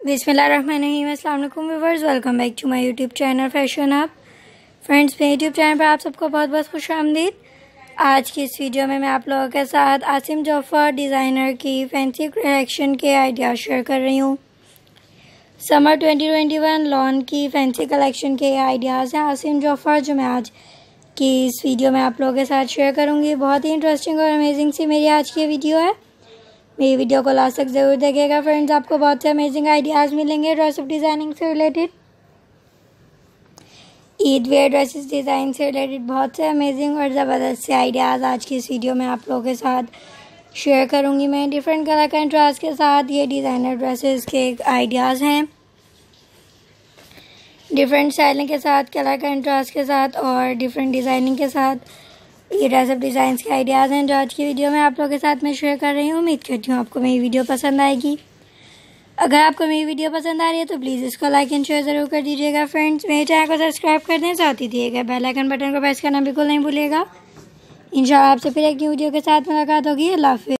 बिस्मिल्लाहिर्रहमानिर्रहीम। अस्सलाम वालेकुम viewers, welcome back to my YouTube channel fashion hub. Friends, मेरे यूट्यूब चैनल पर आप सबको बहुत बहुत खुश आमदीद। आज की इस वीडियो में मैं आप लोगों के साथ आसिम जोफर डिज़ाइनर की फैंसी कलेक्शन के आइडियाज़ शेयर कर रही हूँ। समर 2021 लॉन की फैंसी कलेक्शन के आइडियाज़ हैं आसिम जोफर, जो मैं आज की इस वीडियो में आप लोगों के साथ शेयर करूँगी। बहुत ही इंटरेस्टिंग और अमेजिंग सी मेरी आज की वीडियो है। मेरी वीडियो को लास्ट तक ज़रूर देखिएगा फ्रेंड्स, आपको बहुत से अमेजिंग आइडियाज़ मिलेंगे ड्रेस डिज़ाइनिंग से related, Eid wear dresses design से रिलेटेड। बहुत से अमेजिंग और ज़बरदस्त से आइडियाज़ आज की इस वीडियो में आप लोगों के साथ शेयर करूंगी मैं। डिफरेंट कलर कंट्रास्ट के साथ ये डिज़ाइनर ड्रेसेस के आइडियाज़ हैं, डिफरेंट स्टाइलिंग के साथ, कलर कंट्रास्ट के साथ और डिफरेंट डिज़ाइनिंग के साथ ये ड्रेस डिज़ाइन के आइडियाज़ हैं जो आज की वीडियो में आप लोगों के साथ मैं शेयर कर रही हूँ। उम्मीद करती हूँ आपको मेरी वीडियो पसंद आएगी। अगर आपको मेरी वीडियो पसंद आ रही है तो प्लीज़ इसको लाइक एंड शेयर ज़रूर कर दीजिएगा फ्रेंड्स। मेरे चैनल को सब्सक्राइब कर दें, साथ ही दिए गए बेल आइकन बटन को प्रेस करना बिल्कुल नहीं भूलिएगा। इंशाल्लाह आपसे फिर एक न्यू वीडियो के साथ मुलाकात होगी। अल्लाह हाफ़िज़।